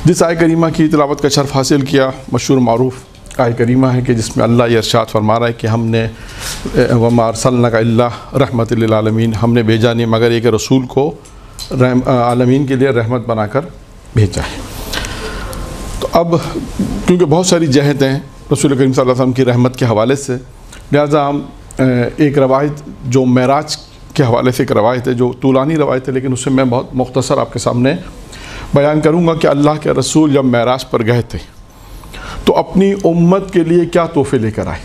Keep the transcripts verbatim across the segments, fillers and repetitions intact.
جس آیت کریمہ کی تلاوت کا شرف حاصل کیا مشہور معروف آیت کریمہ ہے کہ جس میں اللہ یہ ارشاد فرما رہا ہے کہ ہم نے وما ارسلناک الا رحمۃ للعالمین، ہم نے بھیجا نہیں مگر ایک رسول کو رحم عالمین کے لیے رحمت بنا کر بھیجا ہے۔ تو اب کیونکہ بہت ساری جہتیں ہیں رسول کریم صلی اللہ علیہ وسلم کی رحمت کے حوالے سے، لہٰذا ہم ایک روایت جو معراج کے حوالے سے ایک روایت ہے جو طولانی روایت ہے، لیکن اس سے میں بہت مختصر آپ کے سامنے بیان کروں گا کہ اللہ کے رسول جب معراج پر گئے تھے تو اپنی امت کے لیے کیا تحفے لے کر آئے،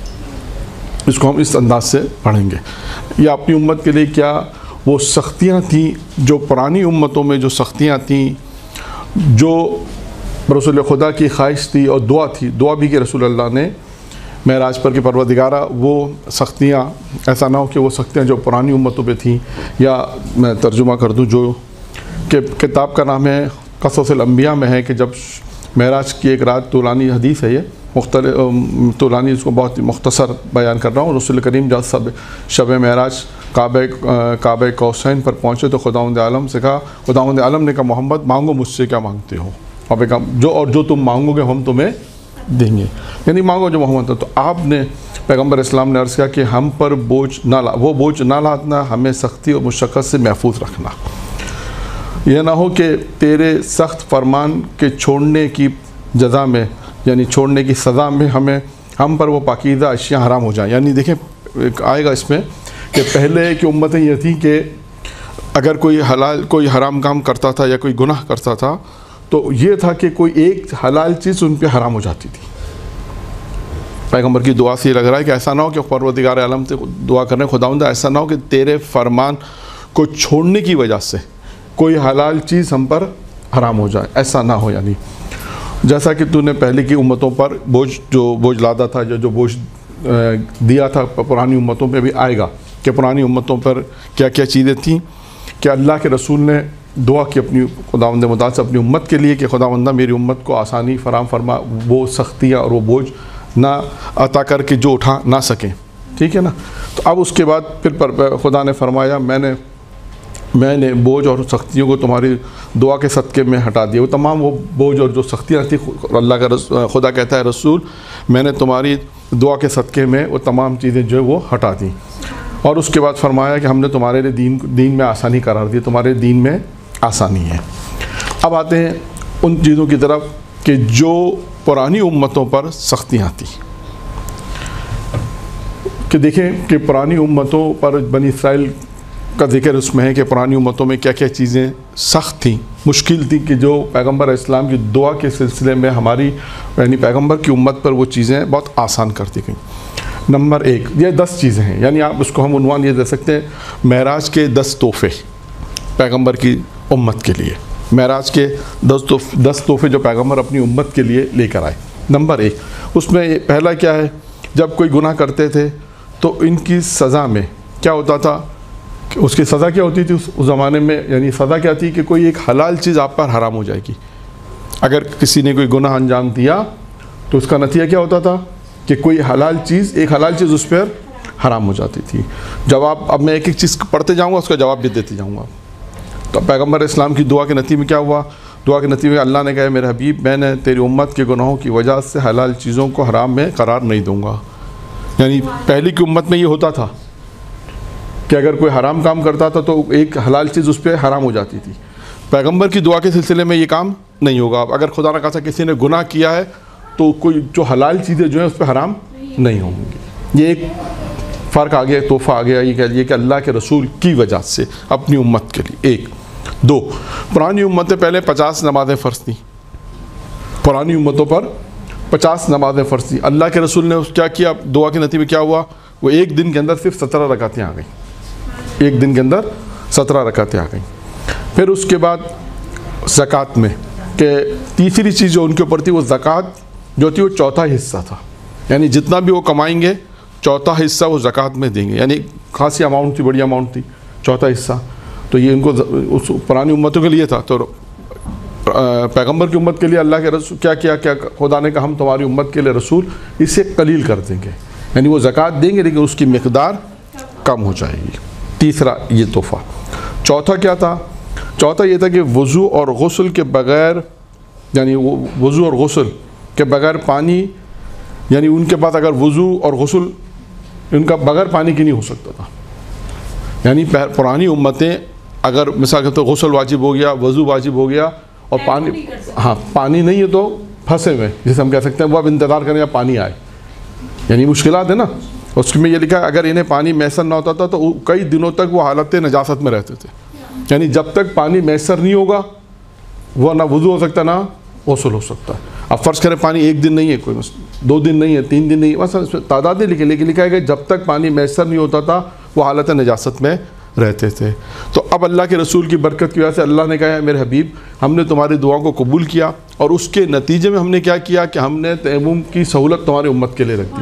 اس کو ہم اس انداز سے پڑھیں گے۔ یا اپنی امت کے لیے کیا وہ سختیاں تھیں جو پرانی امتوں میں جو سختیاں تھیں، جو رسول خدا کی خواہش تھی اور دعا تھی، دعا بھی کہ رسول اللہ نے معراج پر کہ پروردگارہ وہ سختیاں ایسا نہ ہو کہ وہ سختیاں جو پرانی امتوں پہ تھیں، یا میں ترجمہ کر دوں جو کہ کتاب کا نام ہے قصص الانبیاء میں ہے کہ جب معراج کی ایک رات، طولانی حدیث ہے یہ، مختلف طولانی، اس کو بہت مختصر بیان کر رہا ہوں۔ رسول کریم جب سب شب معراج کعبہ کعبہ قوسین پر پہنچے تو خداوند عالم سے کہا، خداوند عالم نے کہا محمد مانگو مجھ سے کیا مانگتے ہو، اور جو اور جو تم مانگو گے ہم تمہیں دیں گے، یعنی مانگو جو محمد۔ تو آپ نے پیغمبر اسلام نے عرض کیا کہ ہم پر بوجھ نہ لا وہ بوجھ نہ لادنا، ہمیں سختی اور مشقت سے محفوظ رکھنا، یہ نہ ہو کہ تیرے سخت فرمان کے چھوڑنے کی جزا میں، یعنی چھوڑنے کی سزا میں ہمیں ہم پر وہ پاکیزہ اشیاء حرام ہو جائیں۔ یعنی دیکھیں آئے گا اس میں کہ پہلے کی امتیں یہ تھیں کہ اگر کوئی حلال کوئی حرام کام کرتا تھا یا کوئی گناہ کرتا تھا تو یہ تھا کہ کوئی ایک حلال چیز ان پہ حرام ہو جاتی تھی۔ پیغمبر کی دعا سے یہ لگ رہا ہے کہ ایسا نہ ہو کہ پروردگار عالم سے دعا کرنے خداوند ایسا نہ ہو کہ تیرے فرمان کو چھوڑنے کی وجہ سے کوئی حلال چیز ہم پر حرام ہو جائے، ایسا نہ ہو۔ یعنی جیسا کہ تو نے پہلے کی امتوں پر بوجھ جو بوجھ لادا تھا، جو جو بوجھ دیا تھا پرانی امتوں پہ بھی آئے گا کہ پرانی امتوں پر کیا کیا چیزیں تھیں کہ اللہ کے رسول نے دعا کی اپنی خداوند متعال سے اپنی امت کے لیے کہ خداوندہ میری امت کو آسانی فراہم فرما، وہ سختیاں اور وہ بوجھ نہ عطا کر کے جو اٹھا نہ سکیں، ٹھیک ہے نا۔ تو اب اس کے بعد پھر خدا نے فرمایا میں نے میں نے بوجھ اور سختیوں کو تمہاری دعا کے صدقے میں ہٹا دیا۔ وہ تمام وہ بوجھ اور جو سختیاں تھیں اللہ کا خدا کہتا ہے رسول میں نے تمہاری دعا کے صدقے میں وہ تمام چیزیں جو ہے وہ ہٹا دیں، اور اس کے بعد فرمایا کہ ہم نے تمہارے لیے دین دین میں آسانی قرار دی، تمہارے دین میں آسانی ہے۔ اب آتے ہیں ان چیزوں کی طرف کہ جو پرانی امتوں پر سختیاں تھیں، کہ دیکھیں کہ پرانی امتوں پر بنی اسرائیل کا ذکر اس میں ہے کہ پرانی امتوں میں کیا کیا چیزیں سخت تھیں، مشکل تھیں، کہ جو پیغمبر اسلام کی دعا کے سلسلے میں ہماری یعنی پیغمبر کی امت پر وہ چیزیں بہت آسان کر دی گئیں۔ نمبر ایک، یہ دس چیزیں ہیں، یعنی آپ اس کو ہم عنوان یہ دے سکتے ہیں معراج کے دس تحفے پیغمبر کی امت کے لیے، معراج کے دس دس تحفے جو پیغمبر اپنی امت کے لیے لے کر آئے۔ نمبر ایک، اس میں پہلا کیا ہے، جب کوئی گناہ کرتے تھے تو ان کی سزا میں کیا ہوتا تھا، اس کی سزا کیا ہوتی تھی اس زمانے میں، یعنی سزا کیا تھی کہ کوئی ایک حلال چیز آپ پر حرام ہو جائے گی۔ اگر کسی نے کوئی گناہ انجام دیا تو اس کا نتیجہ کیا ہوتا تھا کہ کوئی حلال چیز ایک حلال چیز اس پر حرام ہو جاتی تھی۔ جواب اب میں ایک ایک چیز پڑھتے جاؤں گا، اس کا جواب بھی دیتے جاؤں گا۔ تو پیغمبر اسلام کی دعا کے نتیجے میں کیا ہوا، دعا کے نتیجے میں اللہ نے کہا میرے حبیب میں نے تیری امت کے گناہوں کی وجہ سے حلال چیزوں کو حرام میں قرار نہیں دوں گا۔ یعنی پہلی کی امت میں یہ ہوتا تھا کہ اگر کوئی حرام کام کرتا تھا تو ایک حلال چیز اس پہ حرام ہو جاتی تھی۔ پیغمبر کی دعا کے سلسلے میں یہ کام نہیں ہوگا۔ اگر خدا نہ خواستہ کسی نے گناہ کیا ہے تو کوئی جو حلال چیزیں جو ہیں اس پہ حرام نہیں ہوں گی۔ یہ ایک فرق آ گیا، تحفہ آ گیا، یہ کہہ لیے کہ اللہ کے رسول کی وجہ سے اپنی امت کے لیے۔ ایک دو، پرانی امتیں پہلے پچاس نمازیں فرض تھیں، پرانی امتوں پر پچاس نمازیں فرض تھیں۔ اللہ کے رسول نے کیا کیا، دعا کے نتیجے میں کیا ہوا، وہ ایک دن کے اندر صرف سترہ رکعتیں آ گئیں، ایک دن کے اندر سترہ رکعتیں آ گئیں۔ پھر اس کے بعد زکوٰۃ میں کہ تیسری چیز جو ان کے اوپر تھی وہ زکوٰۃ جو تھی وہ چوتھا حصہ تھا، یعنی جتنا بھی وہ کمائیں گے چوتھا حصہ وہ زکوٰۃ میں دیں گے، یعنی خاصی اماؤنٹ تھی، بڑی اماؤنٹ تھی، چوتھا حصہ۔ تو یہ ان کو اس پرانی امتوں کے لیے تھا۔ تو پیغمبر کی امت کے لیے اللہ کے رسول کیا کیا کیا خدا نے کہا ہم تمہاری امت کے لیے رسول اسے قلیل کر دیں گے، یعنی وہ زکوٰۃ دیں گے لیکن اس کی مقدار کم ہو جائے گی۔ تیسرا یہ تحفہ۔ چوتھا کیا تھا، چوتھا یہ تھا کہ وضو اور غسل کے بغیر یعنی وضو اور غسل کے بغیر پانی، یعنی ان کے پاس اگر وضو اور غسل ان کا بغیر پانی کی نہیں ہو سکتا تھا. یعنی پرانی امتیں اگر مثال کے طور غسل واجب ہو گیا، وضو واجب ہو گیا اور پانی ہاں پانی نہیں ہے تو پھنسے ہوئے جسے ہم کہہ سکتے ہیں، وہ اب انتظار کریں یا پانی آئے، یعنی مشکلات ہے نا. اس میں یہ لکھا ہے اگر انہیں پانی میسر نہ ہوتا تھا تو کئی دنوں تک وہ حالت نجاست میں رہتے تھے. یعنی جب تک پانی میسر نہیں ہوگا وہ نہ وضو ہو سکتا نہ غسل ہو سکتا. اب فرض کریں پانی ایک دن نہیں ہے، کوئی دو دن نہیں ہے، تین دن نہیں ہے، بس اس میں تعداد نہیں لکھی، لیکن لکھا ہے کہ جب تک پانی میسر نہیں ہوتا تھا وہ حالت نجاست میں رہتے تھے. تو اب اللہ کے رسول کی برکت کی وجہ سے اللہ نے کہا ہے میرے حبیب ہم نے تمہاری دعاؤں کو قبول کیا، اور اس کے نتیجے میں ہم نے کیا کیا کہ ہم نے تیمم کی سہولت تمہاری امت کے لیے رکھ دی.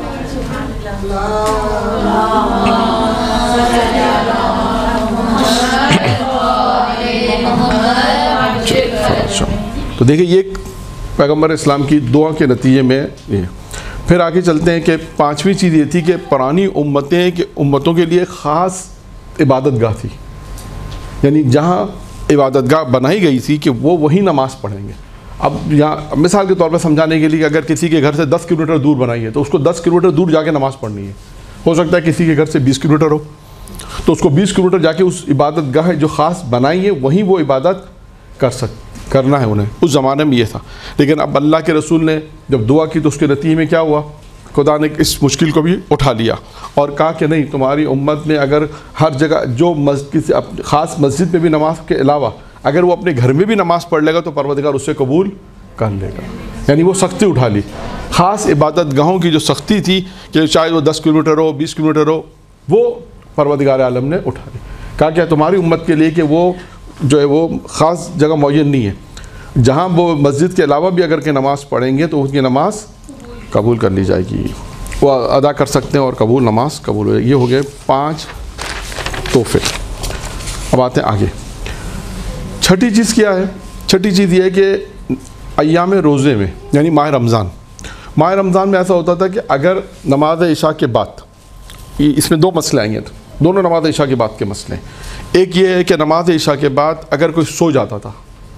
تو دیکھیں یہ پیغمبر اسلام کی دعا کے نتیجے میں یہ. پھر آگے چلتے ہیں کہ پانچویں چیز یہ تھی کہ پرانی امتیں کہ امتوں کے لیے خاص عبادت گاہ تھی، یعنی جہاں عبادت گاہ بنائی گئی تھی کہ وہ وہیں نماز پڑھیں گے. اب یہاں مثال کے طور پہ سمجھانے کے لیے کہ اگر کسی کے گھر سے دس کلو میٹر دور بنائی ہے تو اس کو دس کلو میٹر دور جا کے نماز پڑھنی ہے. ہو سکتا ہے کسی کے گھر سے بیس کلو میٹر ہو تو اس کو بیس کلو میٹر جا کے اس عبادت گاہ جو خاص بنائی ہے وہیں وہ عبادت کر سک کرنا ہے انہیں. اس زمانے میں یہ تھا، لیکن اب اللہ کے رسول نے جب دعا کی تو اس کے نتیجے میں کیا ہوا، خدا نے اس مشکل کو بھی اٹھا لیا اور کہا کہ نہیں تمہاری امت میں اگر ہر جگہ جو مسجد خاص مسجد میں بھی نماز کے علاوہ اگر وہ اپنے گھر میں بھی نماز پڑھ لے گا تو پروردگار اسے قبول کر لے گا. یعنی وہ سختی اٹھا لی، خاص عبادت گاہوں کی جو سختی تھی کہ چاہے وہ دس کلو میٹر ہو بیس کلو میٹر ہو وہ پروردگار عالم نے اٹھا لی. کہا کہ تمہاری امت کے لیے کہ وہ جو ہے وہ خاص جگہ معین نہیں ہے، جہاں وہ مسجد کے علاوہ بھی اگر کہ نماز پڑھیں گے تو ان کی نماز قبول کر لی جائے گی، وہ ادا کر سکتے ہیں اور قبول نماز قبول ہو جائے گی. یہ ہو گئے پانچ تحفے. اب آتے ہیں آگے. چھٹی چیز کیا ہے؟ چھٹی چیز یہ ہے کہ ایام روزے میں یعنی ماہ رمضان ماہ رمضان میں ایسا ہوتا تھا کہ اگر نماز عشاء کے بعد، اس میں دو مسئلے آئیں گے، دونوں نماز عشاء کے بعد کے مسئلے. ایک یہ ہے کہ نماز عشاء کے بعد اگر کوئی سو جاتا تھا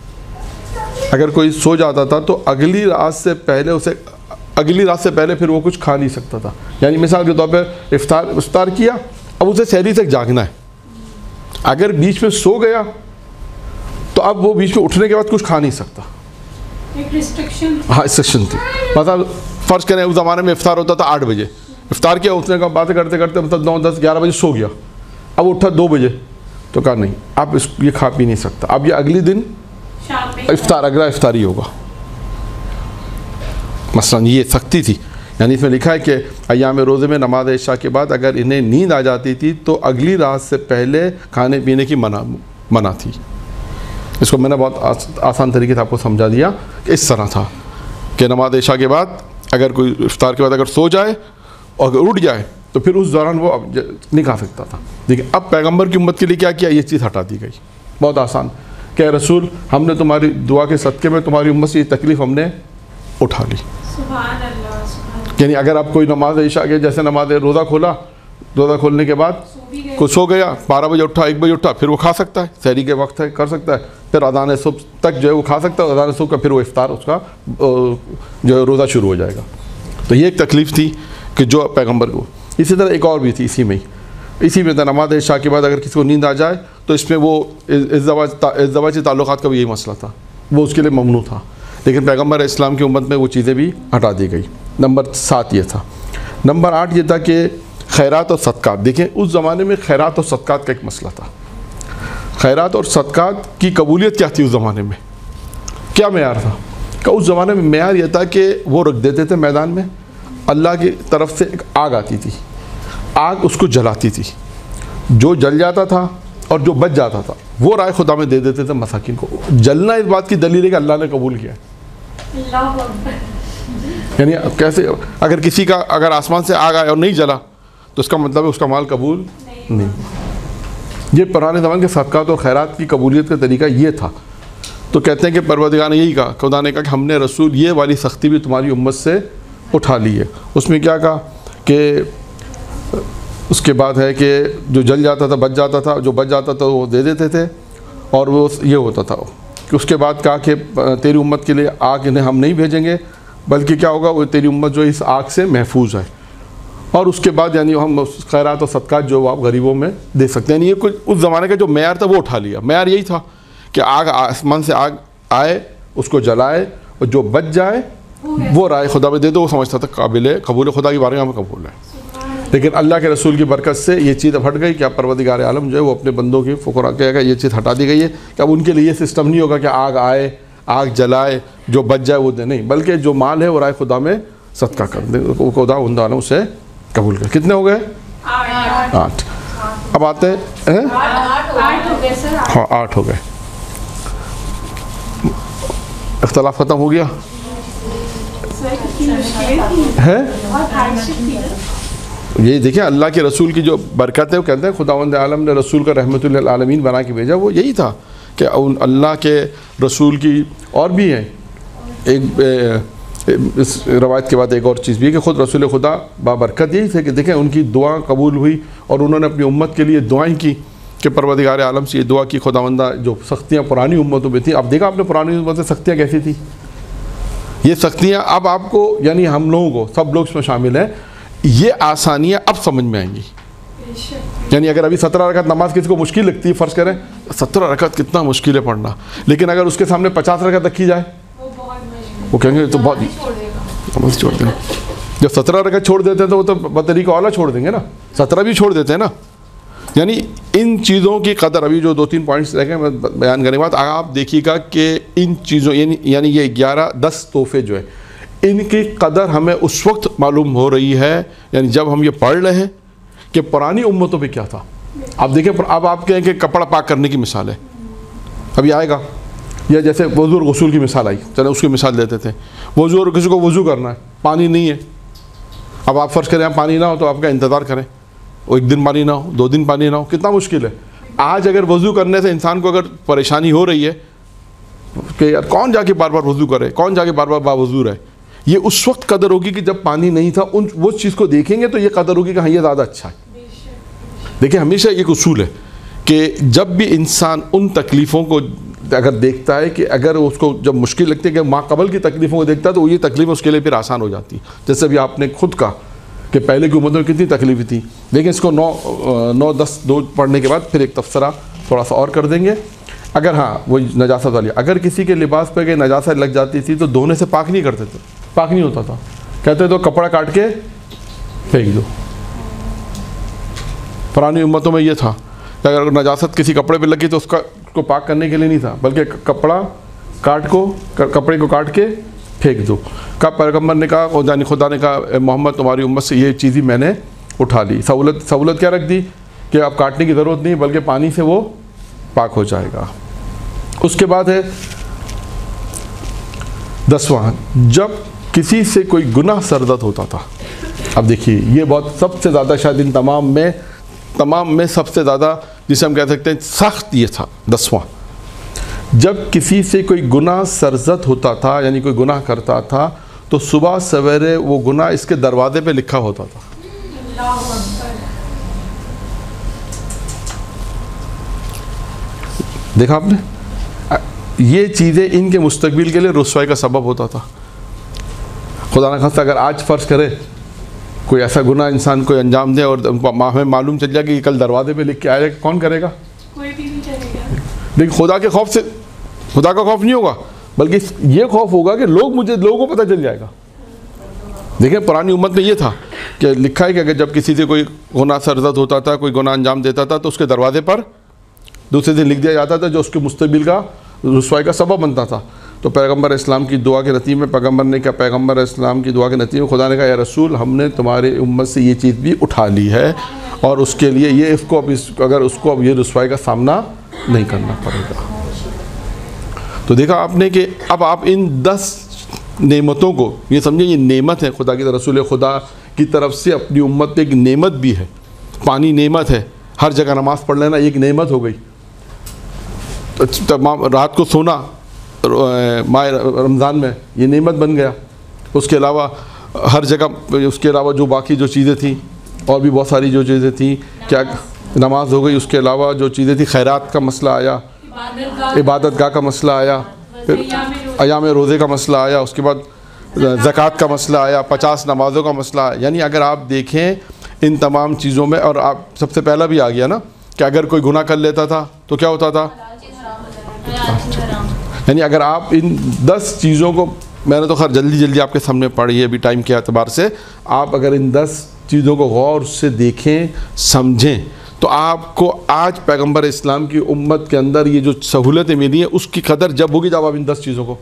اگر کوئی سو جاتا تھا تو اگلی رات سے پہلے اسے اگلی رات سے پہلے پھر وہ کچھ کھا نہیں سکتا تھا. یعنی مثال کے طور پہ افطار افطار کیا، اب اسے سحری تک جاگنا ہے. اگر بیچ میں سو گیا تو اب وہ بیچ میں اٹھنے کے بعد کچھ کھا نہیں سکتا. ایک ریسٹرکشن ہاں ریسٹرکشن تھی. مطلب فرض کریں اس زمانے میں افطار ہوتا تھا آٹھ بجے، افطار کیا اٹھنے کا باتیں کرتے کرتے مطلب نو دس گیارہ بجے سو گیا، اب اٹھا دو بجے تو کہا نہیں اب اس یہ کھا پی نہیں سکتا، اب یہ اگلی دن افطار اگلا افطاری ہوگا. مثلا یہ سختی تھی. یعنی اس میں لکھا ہے کہ ایام روزے میں نماز عشاء کے بعد اگر انہیں نیند آ جاتی تھی تو اگلی رات سے پہلے کھانے پینے کی منع منع تھی. اس کو میں نے بہت آسان طریقے سے آپ کو سمجھا دیا کہ اس طرح تھا کہ نماز عشاء کے بعد اگر کوئی افطار کے بعد اگر سو جائے اور اگر اٹھ جائے تو پھر اس دوران وہ نہیں کھا سکتا تھا. لیکن اب پیغمبر کی امت کے لیے کیا کیا، یہ چیز ہٹا دی گئی. بہت آسان کہ رسول ہم نے تمہاری دعا کے صدقے میں تمہاری امت سے یہ تکلیف ہم نے اٹھا لی. سبحان اللہ سبحان. یعنی اگر آپ کوئی نماز عشاء کے جیسے نماز روزہ کھولا، روزہ کھولنے کے بعد کچھ ہو گیا، بارہ بجے اٹھا ایک بجے اٹھا، پھر وہ کھا سکتا ہے، سحری کے وقت ہے کر سکتا ہے، پھر اذان صبح تک جو ہے وہ کھا سکتا ہے، اذان صبح کا پھر وہ افطار اس کا جو ہے روزہ شروع ہو جائے گا. تو یہ ایک تکلیف تھی کہ جو پیغمبر کو. اسی طرح ایک اور بھی تھی اسی میں ہی اسی میں نماز عشاء کے بعد اگر کسی کو نیند آ جائے تو اس میں وہ ازدواجی تعلقات کا بھی یہی مسئلہ تھا، وہ اس کے لیے ممنوع تھا. لیکن پیغمبر اسلام کی امت میں وہ چیزیں بھی ہٹا دی گئی. نمبر سات یہ تھا. نمبر آٹھ یہ تھا کہ خیرات اور صدقات. دیکھیں اس زمانے میں خیرات اور صدقات کا ایک مسئلہ تھا. خیرات اور صدقات کی قبولیت کیا تھی اس زمانے میں، کیا معیار تھا؟ کہ اس زمانے میں معیار یہ تھا کہ وہ رکھ دیتے تھے میدان میں، اللہ کی طرف سے ایک آگ آتی تھی، آگ اس کو جلاتی تھی، جو جل جاتا تھا اور جو بچ جاتا تھا وہ رائے خدا میں دے دیتے تھے مساکین کو. جلنا اس بات کی دلیل ہے کہ اللہ نے قبول کیا. یعنی کیسے اگر کسی کا اگر آسمان سے آگ آئے اور نہیں جلا تو اس کا مطلب ہے اس کا مال قبول نہیں. یہ پرانے زمانے کے صدقات اور خیرات کی قبولیت کا طریقہ یہ تھا. تو کہتے ہیں کہ پروردگار نے یہی کہا، خدا نے کہا کہ ہم نے رسول یہ والی سختی بھی تمہاری امت سے اٹھا لی ہے. اس میں کیا کہا کہ اس کے بعد ہے کہ جو جل جاتا تھا بچ جاتا تھا، جو بچ جاتا تھا وہ دے دیتے تھے، اور وہ یہ ہوتا تھا کہ اس کے بعد کہا کہ تیری امت کے لیے آگ انہیں ہم نہیں بھیجیں گے، بلکہ کیا ہوگا، وہ تیری امت جو اس آگ سے محفوظ ہے، اور اس کے بعد یعنی ہم خیرات و صدقات جو آپ غریبوں میں دے سکتے ہیں۔ یعنی یہ کچھ اس زمانے کا جو معیار تھا وہ اٹھا لیا۔ معیار یہی تھا کہ آگ آسمان سے آگ آئے، اس کو جلائے، اور جو بچ جائے وہ رائے خدا میں دے دو، وہ سمجھتا تھا قابل قبول، خدا کی بارگاہ میں قبول ہے۔ لیکن اللہ کے رسول کی برکت سے یہ چیز اب ہٹ گئی کہ اب پروردگار عالم جو ہے وہ اپنے بندوں کی فقراء کے یہ چیز ہٹا دی گئی ہے کہ اب ان کے لیے یہ سسٹم نہیں ہوگا کہ آگ آئے، آگ جلائے، جو بچ جائے وہ دے، نہیں، بلکہ جو مال ہے وہ رائے خدا میں صدقہ کر دے، خدا عندہ اسے قبول کر۔ کتنے ہو گئے؟ آٹھ۔ اب آتے ہیں ہاں آٹھ ہو گئے۔ اختلاف ختم ہو گیا ہے؟ یہ دیکھیں اللہ کے رسول کی جو برکت ہے، وہ کہتے ہیں خداوند عالم نے رسول کا رحمت للعالمین بنا کے بھیجا، وہ یہی تھا کہ اللہ کے رسول کی اور بھی ہیں۔ ایک اس روایت کے بعد ایک اور چیز بھی ہے کہ خود رسول خدا بابرکت یہی تھے کہ دیکھیں ان کی دعا قبول ہوئی، اور انہوں نے اپنی امت کے لیے دعائیں کی کہ پروردگار عالم سے یہ دعا کی خداوندہ جو سختیاں پرانی امتوں میں تھیں، اب دیکھا آپ نے پرانی امت سے سختیاں کیسی تھیں، یہ سختیاں اب آپ کو یعنی ہم لوگوں کو، سب لوگ اس میں شامل ہیں، یہ آسانیاں اب سمجھ میں آئیں گی۔ یعنی اگر ابھی سترہ رکعت نماز کسی کو مشکل لگتی ہے، فرض کریں سترہ رکعت کتنا مشکل ہے پڑھنا، لیکن اگر اس کے سامنے پچاس رکعت رکھی جائے وہ کہیں گے تو بہت نماز چھوڑ دیں۔ جب سترہ رکعت چھوڑ دیتے ہیں تو وہ تو بطریقہ اولا چھوڑ دیں گے نا، سترہ بھی چھوڑ دیتے ہیں نا۔ یعنی ان چیزوں کی قدر، ابھی جو دو تین پوائنٹس رہ گئے میں بیان کرنے کے بعد آپ دیکھیے گا کہ ان چیزوں یعنی یہ گیارہ دس تحفے جو ہے ان کی قدر ہمیں اس وقت معلوم ہو رہی ہے، یعنی جب ہم یہ پڑھ رہے ہیں کہ پرانی امتوں پہ کیا تھا۔ اب دیکھیں اب آپ کہیں کہ کپڑا پاک کرنے کی مثال ہے، ابھی آئے گا، یا جیسے وضو اور غسل کی مثال آئی، چلیں اس کی مثال دیتے تھے۔ وضو اور کسی کو وضو کرنا ہے، پانی نہیں ہے، اب آپ فرض کریں پانی نہ ہو تو آپ کا انتظار کریں، وہ ایک دن پانی نہ ہو، دو دن پانی نہ ہو، کتنا مشکل ہے۔ آج اگر وضو کرنے سے انسان کو اگر پریشانی ہو رہی ہے کہ یار کون جا کے بار بار وضو کرے، کون جا کے بار بار باوضو رہے، یہ اس وقت قدر ہوگی کہ جب پانی نہیں تھا، ان وہ چیز کو دیکھیں گے تو یہ قدر ہوگی کہ ہاں یہ زیادہ اچھا ہے۔ دیکھیں ہمیشہ ایک اصول ہے کہ جب بھی انسان ان تکلیفوں کو اگر دیکھتا ہے کہ اگر اس کو جب مشکل لگتی ہے کہ ماں قبل کی تکلیفوں کو دیکھتا ہے تو وہ یہ تکلیف اس کے لیے پھر آسان ہو جاتی ہے۔ جیسے بھی آپ نے خود کہا کہ پہلے کی امتوں میں کتنی تکلیفیں تھیں، لیکن اس کو نو نو دس دو پڑھنے کے بعد پھر ایک تبصرہ تھوڑا سا اور کر دیں گے۔ اگر ہاں وہ نجاست والی، اگر کسی کے لباس پہ کہ نجاست لگ جاتی تھی تو دھونے سے پاک نہیں کرتے تھے، پاک نہیں ہوتا تھا، کہتے تو کپڑا کاٹ کے پھینک دو۔ پرانی امتوں میں یہ تھا کہ اگر نجاست کسی کپڑے پہ لگی تو اس کا کو پاک کرنے کے لیے نہیں تھا، بلکہ کپڑا کاٹ کو کپڑے کو کاٹ کے پھینک دو۔ کہا پیغمبر نے کہا، یعنی خدا نے کہا محمد تمہاری امت سے یہ چیز ہی میں نے اٹھا لی، سہولت سہولت کیا رکھ دی کہ اب کاٹنے کی ضرورت نہیں، بلکہ پانی سے وہ پاک ہو جائے گا۔ اس کے بعد ہے دسواں، جب کسی سے کوئی گناہ سرزد ہوتا تھا، اب دیکھیے یہ بہت سب سے زیادہ شاید ان تمام میں تمام میں سب سے زیادہ جسے ہم کہہ سکتے ہیں سخت یہ تھا دسواں، جب کسی سے کوئی گناہ سرزد ہوتا تھا یعنی کوئی گناہ کرتا تھا تو صبح سویرے وہ گناہ اس کے دروازے پہ لکھا ہوتا تھا۔ دیکھا آپ نے، یہ چیزیں ان کے مستقبل کے لیے رسوائی کا سبب ہوتا تھا۔ خدا نہ خواستہ اگر آج فرض کرے کوئی ایسا گناہ انسان کو انجام دے اور ہمیں معلوم چل جائے کہ یہ کل دروازے پہ لکھ کے آئے گا، کون کرے گا؟ کوئی بھی نہیں کرے گا۔ لیکن خدا کے خوف سے، خدا کا خوف نہیں ہوگا، بلکہ یہ خوف ہوگا کہ لوگ مجھے لوگوں کو پتہ چل جائے گا۔ دیکھیں پرانی امت میں یہ تھا کہ لکھا ہے کہ اگر جب کسی سے کوئی گناہ سرزد ہوتا تھا، کوئی گناہ انجام دیتا تھا تو اس کے دروازے پر دوسرے دن لکھ دیا جاتا تھا جو اس کے مستقبل کا رسوائی کا سبب بنتا تھا۔ تو پیغمبر اسلام کی دعا کے نتیجے میں پیغمبر نے کہا، پیغمبر اسلام کی دعا کے نتیجے میں خدا نے کہا یا رسول ہم نے تمہارے امت سے یہ چیز بھی اٹھا لی ہے اور اس کے لیے یہ اس کو اب اس اگر اس کو اب یہ رسوائی کا سامنا نہیں کرنا پڑے گا۔ تو دیکھا آپ نے کہ اب آپ ان دس نعمتوں کو یہ سمجھیں یہ نعمت ہے خدا کی طرف، رسول خدا کی طرف سے اپنی امت پہ ایک نعمت بھی ہے۔ پانی نعمت ہے، ہر جگہ نماز پڑھ لینا ایک نعمت ہو گئی، تمام رات کو سونا ماہ رمضان میں یہ نعمت بن گیا۔ اس کے علاوہ ہر جگہ اس کے علاوہ جو باقی جو چیزیں تھیں اور بھی بہت ساری جو چیزیں تھیں، کیا نماز ہو گئی، اس کے علاوہ جو چیزیں تھیں خیرات کا مسئلہ آیا، عبادت گاہ کا مسئلہ آیا، پھر ایام روزے کا مسئلہ آیا، اس کے بعد زکوٰۃ کا مسئلہ آیا، پچاس نمازوں کا مسئلہ آیا. یعنی اگر آپ دیکھیں ان تمام چیزوں میں، اور آپ سب سے پہلا بھی آ گیا نا کہ اگر کوئی گناہ کر لیتا تھا تو کیا ہوتا تھا. یعنی اگر آپ ان دس چیزوں کو، میں نے تو خیر جلدی جلدی آپ کے سامنے پڑھی ہے ابھی ٹائم کے اعتبار سے، آپ اگر ان دس چیزوں کو غور سے دیکھیں سمجھیں تو آپ کو آج پیغمبر اسلام کی امت کے اندر یہ جو سہولتیں ملی ہیں اس کی قدر جب ہوگی جب آپ ان دس چیزوں کو،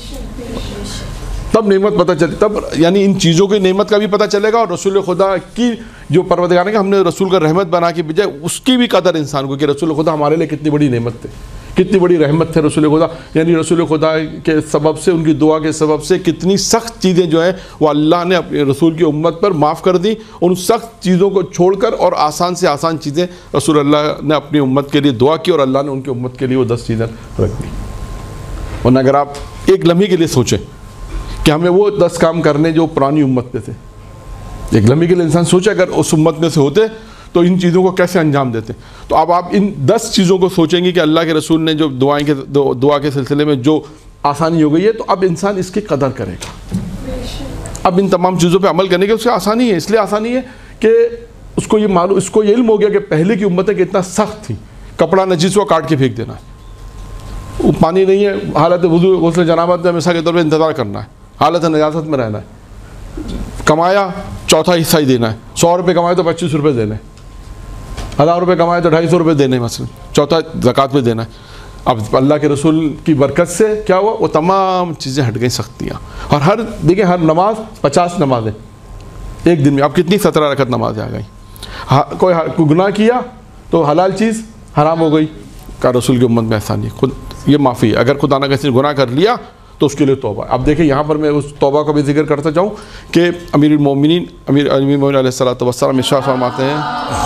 تب نعمت پتہ چلے، تب یعنی ان چیزوں کی نعمت کا بھی پتہ چلے گا، اور رسول خدا کی جو پروردگار نے کہ ہم نے رسول کا رحمت بنا کے بھیجا اس کی بھی قدر انسان کو، کہ رسول خدا ہمارے لیے کتنی بڑی نعمت تھے، کتنی بڑی رحمت تھے رسول خدا. یعنی رسول خدا کے سبب سے، ان کی دعا کے سبب سے کتنی سخت چیزیں جو ہیں وہ اللہ نے اپنے رسول کی امت پر معاف کر دی. ان سخت چیزوں کو چھوڑ کر اور آسان سے آسان چیزیں رسول اللہ نے اپنی امت کے لیے دعا کی، اور اللہ نے ان کی امت کے لیے وہ دس چیزیں رکھ دی. ورنہ اگر آپ ایک لمحے کے لیے سوچیں کہ ہمیں وہ دس کام کرنے جو پرانی امت میں تھے، ایک لمحے کے لیے انسان سوچے اگر اس امت میں سے ہوتے تو ان چیزوں کو کیسے انجام دیتے. تو اب آپ ان دس چیزوں کو سوچیں گے کہ اللہ کے رسول نے جو دعائیں کے دعا کے سلسلے میں جو آسانی ہو گئی ہے، تو اب انسان اس کی قدر کرے گا. اب ان تمام چیزوں پہ عمل کرنے کی اس سے آسانی ہے، اس لیے آسانی ہے کہ اس کو یہ معلوم، اس کو یہ علم ہو گیا کہ پہلے کی امتیں کتنا سخت تھیں. کپڑا نجیس کو کاٹ کے پھینک دینا ہے، پانی نہیں ہے، حالت وضو غسل جنابت میں مثال کے طور پہ انتظار کرنا ہے، حالت نجاست میں رہنا ہے. کمایا چوتھا حصہ ہی دینا ہے، سو روپے کمائے تو پچیس روپے دینے، ہزار روپے کمائے تو ڈھائی سو روپے دینے، مثلا چوتھا زکوٰۃ میں دینا ہے. اب اللہ کے رسول کی برکت سے کیا ہوا، وہ تمام چیزیں ہٹ گئیں سختیاں. اور ہر دیکھیں ہر نماز پچاس نمازیں ایک دن میں، اب کتنی سترہ رکعت نمازیں آ گئیں. کوئی گناہ کیا تو حلال چیز حرام ہو گئی، کا رسول کی امت میں ایسا نہیں، خود یہ معافی ہے. اگر خدا نہ کسی نے گناہ کر لیا تو اس کے لیے توبہ. اب دیکھیں یہاں پر میں اس توبہ کا بھی ذکر کرتا چاہوں کہ امیر المومنین امیر المومنین علیہ الصلوۃ والسلام ارشاد فرماتے ہیں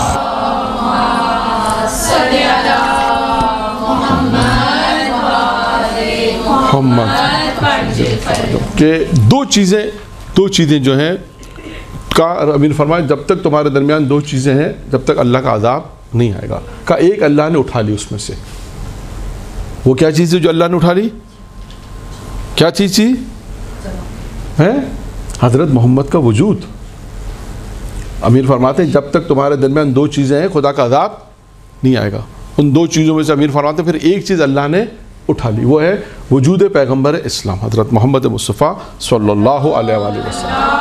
کہ دو چیزیں دو چیزیں جو ہیں کا امیر فرمائے جب تک تمہارے درمیان دو چیزیں ہیں جب تک اللہ کا عذاب نہیں آئے گا. کا ایک اللہ نے اٹھا لی اس میں سے. وہ کیا چیز ہے جو اللہ نے اٹھا لی؟ کیا چیز تھی؟ ہے حضرت محمد کا وجود. امیر فرماتے ہیں جب تک تمہارے درمیان دو چیزیں ہیں خدا کا عذاب نہیں آئے گا. ان دو چیزوں میں سے امیر فرماتے ہیں پھر ایک چیز اللہ نے اٹھا لی، وہ ہے وجود پیغمبر اسلام حضرت محمد مصطفیٰ صلی اللہ علیہ وآلہ وسلم.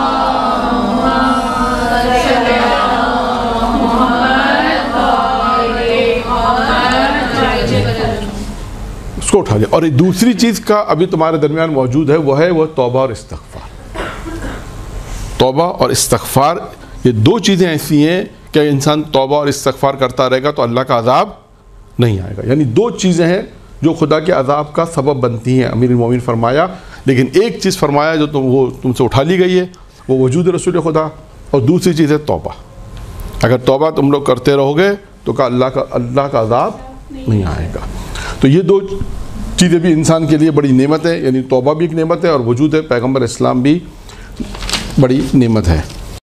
اس کو اٹھا لیا. اور ایک دوسری چیز کا ابھی تمہارے درمیان موجود ہے، وہ ہے وہ توبہ اور استغفار. توبہ اور استغفار یہ دو چیزیں ایسی ہیں کہ انسان توبہ اور استغفار کرتا رہے گا تو اللہ کا عذاب نہیں آئے گا. یعنی دو چیزیں ہیں جو خدا کے عذاب کا سبب بنتی ہیں. امیر المومنین فرمایا لیکن ایک چیز فرمایا جو تم وہ تم سے اٹھا لی گئی ہے، وہ وجود رسول خدا، اور دوسری چیز ہے توبہ. اگر توبہ تم لوگ کرتے رہو گے تو کہ اللہ کا اللہ کا عذاب نہیں آئے گا. تو یہ دو چیزیں بھی انسان کے لیے بڑی نعمت ہے. یعنی توبہ بھی ایک نعمت ہے اور وجود پیغمبر اسلام بھی بڑی نعمت ہے.